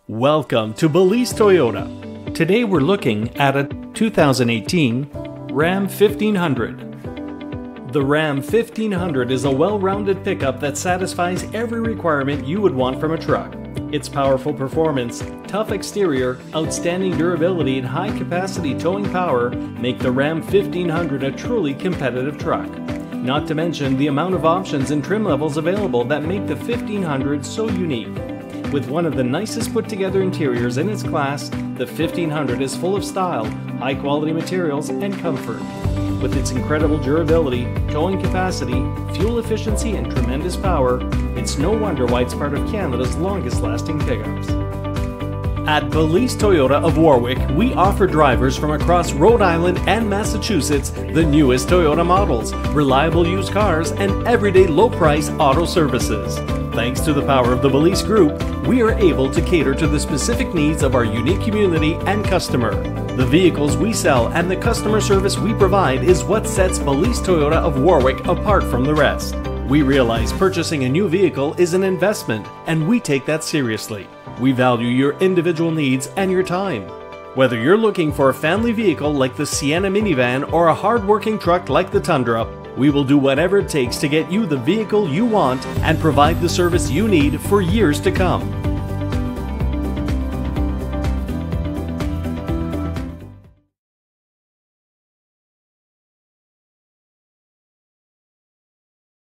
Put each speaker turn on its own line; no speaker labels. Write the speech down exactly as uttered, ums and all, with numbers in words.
Welcome to Belize Toyota. Today we're looking at a two thousand eighteen Ram fifteen hundred. The Ram fifteen hundred is a well-rounded pickup that satisfies every requirement you would want from a truck. Its powerful performance, tough exterior, outstanding durability, and high-capacity towing power make the Ram fifteen hundred a truly competitive truck. Not to mention the amount of options and trim levels available that make the fifteen hundred so unique. With one of the nicest put-together interiors in its class, the fifteen hundred is full of style, high-quality materials, and comfort. With its incredible durability, towing capacity, fuel efficiency, and tremendous power, it's no wonder why it's part of Canada's longest-lasting pickups. At Belize Toyota of Warwick, we offer drivers from across Rhode Island and Massachusetts the newest Toyota models, reliable used cars, and everyday low-price auto services. Thanks to the power of the Belize Group, we are able to cater to the specific needs of our unique community and customer. The vehicles we sell and the customer service we provide is what sets Belize Toyota of Warwick apart from the rest. We realize purchasing a new vehicle is an investment, and we take that seriously. We value your individual needs and your time. Whether you're looking for a family vehicle like the Sienna minivan or a hard-working truck like the Tundra, we will do whatever it takes to get you the vehicle you want and provide the service you need for years to come.